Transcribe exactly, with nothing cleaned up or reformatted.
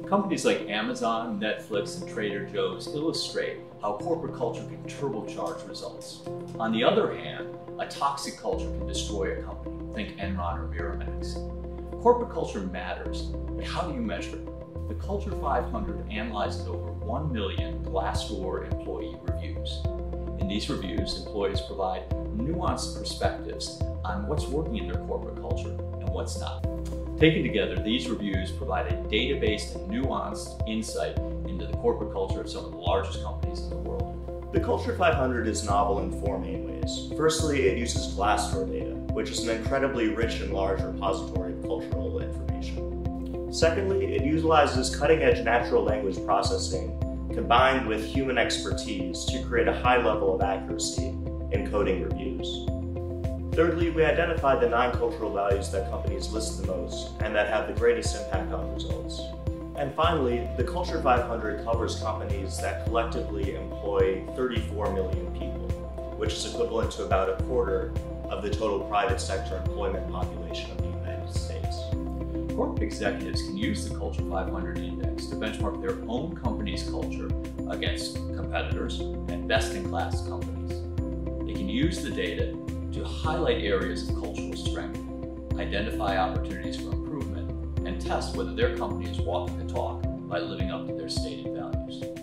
Companies like Amazon, Netflix, and Trader Joe's illustrate how corporate culture can turbocharge results. On the other hand, a toxic culture can destroy a company. Think Enron or Miramax. Corporate culture matters, but how do you measure it? The Culture five hundred analyzes over one million Glassdoor employee reviews. In these reviews, employees provide nuanced perspectives on what's working in their corporate culture and what's not. Taken together, these reviews provide a data-based and nuanced insight into the corporate culture of some of the largest companies in the world. The Culture five hundred is novel in four main ways. Firstly, it uses Glassdoor data, which is an incredibly rich and large repository of cultural information. Secondly, it utilizes cutting-edge natural language processing combined with human expertise to create a high level of accuracy in coding reviews. Thirdly, we identified the nine cultural values that companies list the most and that have the greatest impact on results. And finally, the Culture five hundred covers companies that collectively employ thirty-four million people, which is equivalent to about a quarter of the total private sector employment population of the United States. Corporate executives can use the Culture five hundred Index to benchmark their own company's culture against competitors and best-in-class companies. They can use the data to highlight areas of cultural strength, identify opportunities for improvement, and test whether their company is walking the talk by living up to their stated values.